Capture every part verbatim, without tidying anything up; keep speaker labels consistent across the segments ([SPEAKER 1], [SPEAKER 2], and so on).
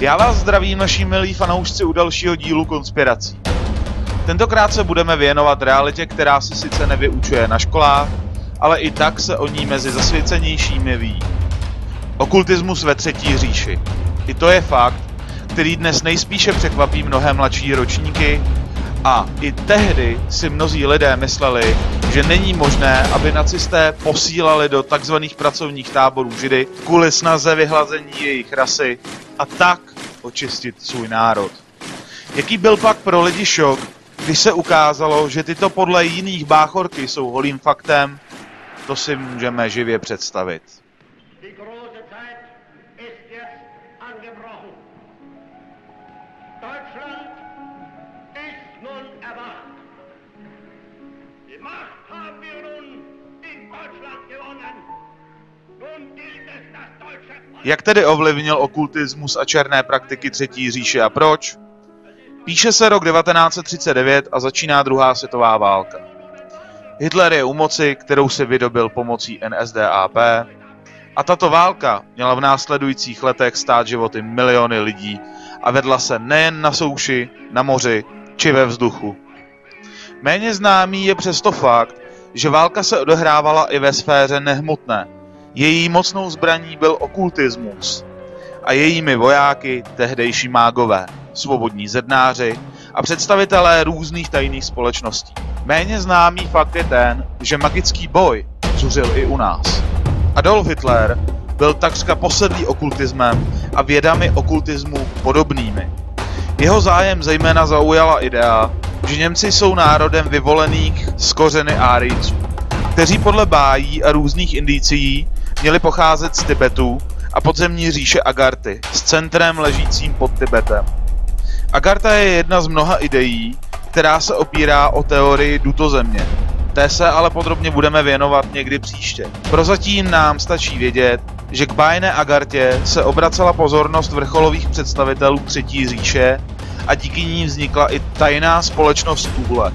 [SPEAKER 1] Já vás zdravím, naši milí fanoušci, u dalšího dílu Konspirací. Tentokrát se budeme věnovat realitě, která se sice nevyučuje na školách, ale i tak se o ní mezi zasvěcenějšími ví. Okultismus ve třetí říši. I to je fakt, který dnes nejspíše překvapí mnohé mladší ročníky, a i tehdy si mnozí lidé mysleli, že není možné, aby nacisté posílali do takzvaných pracovních táborů Židy kvůli snaze vyhlazení jejich rasy a tak očistit svůj národ. Jaký byl pak pro lidi šok, když se ukázalo, že tyto podle jiných báchorky jsou holým faktem, to si můžeme živě představit. Jak tedy ovlivnil okultismus a černé praktiky třetí říše a proč? Píše se rok devatenáct set třicet devět a začíná druhá světová válka. Hitler je u moci, kterou si vydobil pomocí N S D A P, a tato válka měla v následujících letech stát životy miliony lidí a vedla se nejen na souši, na moři či ve vzduchu. Méně známý je přesto fakt, že válka se odehrávala i ve sféře nehmotné. Její mocnou zbraní byl okultismus a jejími vojáky tehdejší mágové, svobodní zednáři a představitelé různých tajných společností. Méně známý fakt je ten, že magický boj zuřil i u nás. Adolf Hitler byl takřka posedlý okultismem a vědami okultismu podobnými. Jeho zájem zejména zaujala idea, že Němci jsou národem vyvolených z kořeny Árijců, kteří podle bájí a různých indicií měli pocházet z Tibetu a podzemní říše Agarty s centrem ležícím pod Tibetem. Agarta je jedna z mnoha ideí, která se opírá o teorii dutozemě. Té se ale podrobně budeme věnovat někdy příště. Prozatím nám stačí vědět, že k bájné Agartě se obracela pozornost vrcholových představitelů třetí říše a díky ní vznikla i tajná společnost Thule.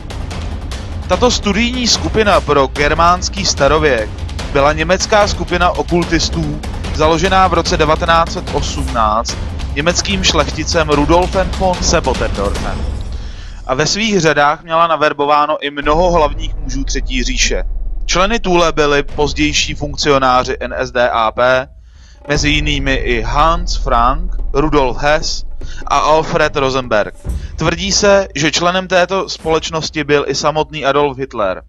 [SPEAKER 1] Tato studijní skupina pro germánský starověk byla německá skupina okultistů, založená v roce devatenáct set osmnáct německým šlechticem Rudolfem von Sebottendorfem. A ve svých řadách měla naverbováno i mnoho hlavních mužů třetí říše. Členy Thule byli pozdější funkcionáři N S D A P, mezi jinými i Hans Frank, Rudolf Hess a Alfred Rosenberg. Tvrdí se, že členem této společnosti byl i samotný Adolf Hitler.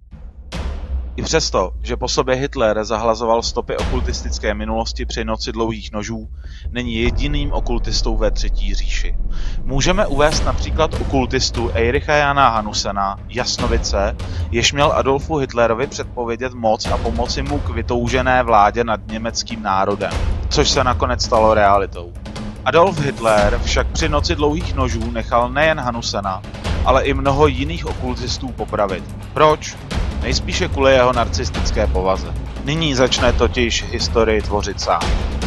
[SPEAKER 1] I přesto, že po sobě Hitler zahlazoval stopy okultistické minulosti při noci dlouhých nožů, není jediným okultistou ve třetí říši. Můžeme uvést například okultistu Ericha Jana Hanusena, jasnovice, jež měl Adolfu Hitlerovi předpovědět moc a pomoci mu k vytoužené vládě nad německým národem, což se nakonec stalo realitou. Adolf Hitler však při noci dlouhých nožů nechal nejen Hanusena, ale i mnoho jiných okultistů popravit. Proč? Nejspíše kvůli jeho narcistické povaze. Nyní začne totiž historii tvořit sám.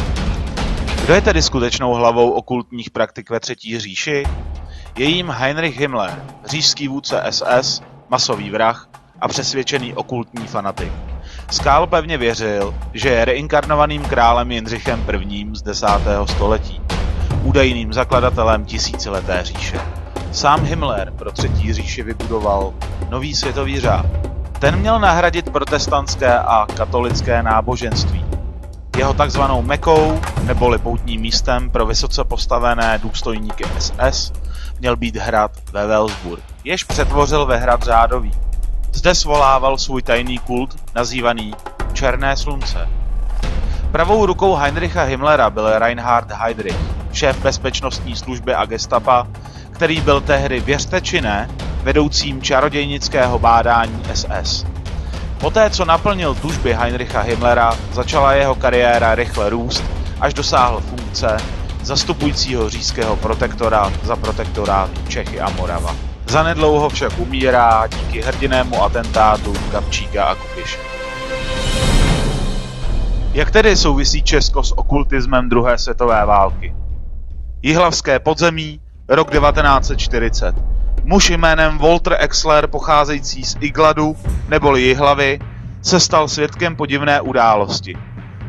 [SPEAKER 1] Kdo je tedy skutečnou hlavou okultních praktik ve třetí říši? Je jím Heinrich Himmler, říšský vůdce S S, masový vrah a přesvědčený okultní fanatik. Skál pevně věřil, že je reinkarnovaným králem Jindřichem prvním z desátého století, údajným zakladatelem tisícileté říše. Sám Himmler pro třetí říši vybudoval nový světový řád. Ten měl nahradit protestantské a katolické náboženství. Jeho takzvanou Mekou, neboli poutním místem pro vysoce postavené důstojníky S S, měl být hrad ve Welsburg, jež přetvořil ve hrad řádový. Zde svolával svůj tajný kult, nazývaný Černé slunce. Pravou rukou Heinricha Himmlera byl Reinhard Heydrich, šéf bezpečnostní služby a gestapa, který byl tehdy, věřte či ne, vedoucím čarodějnického bádání S S. Poté, co naplnil tužby Heinricha Himmlera, začala jeho kariéra rychle růst, až dosáhl funkce zastupujícího říšského protektora za protektorát Čechy a Morava. Zanedlouho však umírá díky hrdinému atentátu Gabčíka a Kubiše. Jak tedy souvisí Česko s okultismem druhé světové války? Jihlavské podzemí, rok devatenáct set čtyřicet. Muž jménem Walter Exler, pocházející z Igladu neboli Jihlavy, se stal svědkem podivné události.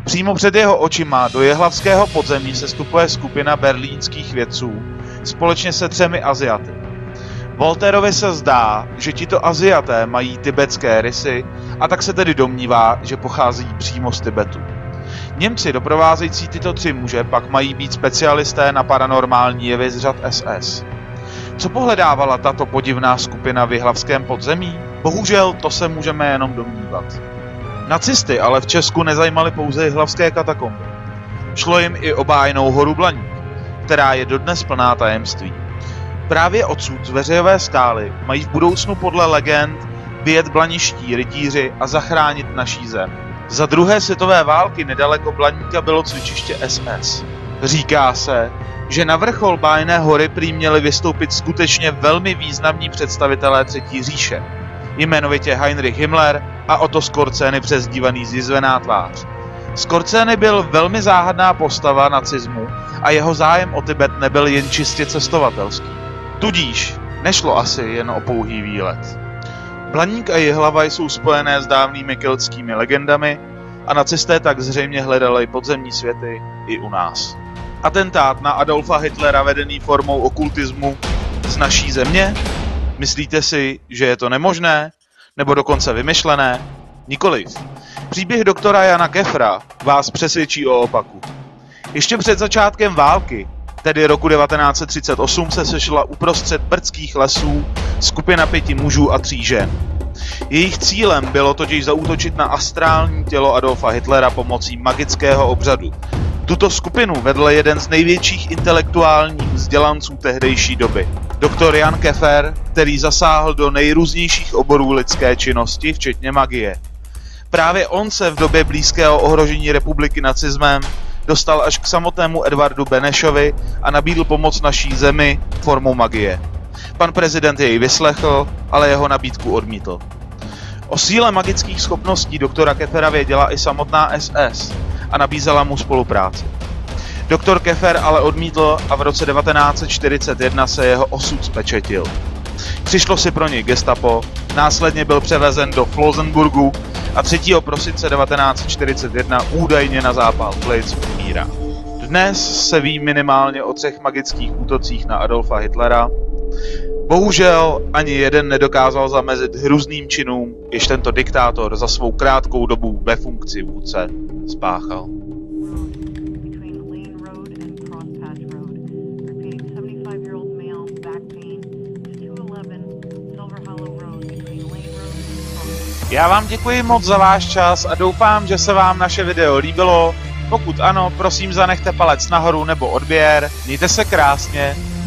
[SPEAKER 1] Přímo před jeho očima do jihlavského podzemí sestupuje skupina berlínských vědců společně se třemi Aziaty. Voltairovi se zdá, že tito Aziaté mají tibetské rysy a tak se tedy domnívá, že pochází přímo z Tibetu. Němci doprovázející tyto tři muže pak mají být specialisté na paranormální jevy z řad S S. Co pohledávala tato podivná skupina v jihlavském podzemí? Bohužel to se můžeme jenom domnívat. Nacisty ale v Česku nezajímaly pouze jihlavské katakomby. Šlo jim i o bájnou horu Blaník, která je dodnes plná tajemství. Právě odsud z Veřejové skály mají v budoucnu podle legend vyjet blaniští rytíři a zachránit naší zem. Za druhé světové války nedaleko Blaníka bylo cvičiště S S. Říká se, že na vrchol bájné hory prý měli vystoupit skutečně velmi významní představitelé Třetí říše, jmenovitě Heinrich Himmler a Otto Skorzeny přezdívaný Zjizvená tvář. Skorzeny byl velmi záhadná postava nacismu a jeho zájem o Tibet nebyl jen čistě cestovatelský. Tudíž nešlo asi jen o pouhý výlet. Blaník a Jihlava jsou spojené s dávnými keltskými legendami a nacisté tak zřejmě hledali podzemní světy i u nás. Atentát na Adolfa Hitlera vedený formou okultismu z naší země? Myslíte si, že je to nemožné? Nebo dokonce vymyšlené? Nikoliv. Příběh doktora Jana Kefra vás přesvědčí o opaku. Ještě před začátkem války, tedy roku devatenáct set třicet osm, se sešla uprostřed brdských lesů skupina pěti mužů a tří žen. Jejich cílem bylo totiž zaútočit na astrální tělo Adolfa Hitlera pomocí magického obřadu. Tuto skupinu vedl jeden z největších intelektuálních vzdělanců tehdejší doby, doktor Jan Kefer, který zasáhl do nejrůznějších oborů lidské činnosti, včetně magie. Právě on se v době blízkého ohrožení republiky nacismem dostal až k samotnému Edvardu Benešovi a nabídl pomoc naší zemi formou magie. Pan prezident jej vyslechl, ale jeho nabídku odmítl. O síle magických schopností doktora Kefera věděla i samotná S S a nabízela mu spolupráci. Doktor Kefer ale odmítl a v roce devatenáct set čtyřicet jedna se jeho osud zpečetil. Přišlo si pro něj gestapo, následně byl převezen do Flossenburgu a třetího prosince devatenáct set čtyřicet jedna údajně na zápal plic umírá. Dnes se ví minimálně o třech magických útocích na Adolfa Hitlera. Bohužel ani jeden nedokázal zamezit hrůzným činům, jež tento diktátor za svou krátkou dobu ve funkci vůdce spáchal. Já vám děkuji moc za váš čas a doufám, že se vám naše video líbilo. Pokud ano, prosím zanechte palec nahoru nebo odběr. Mějte se krásně.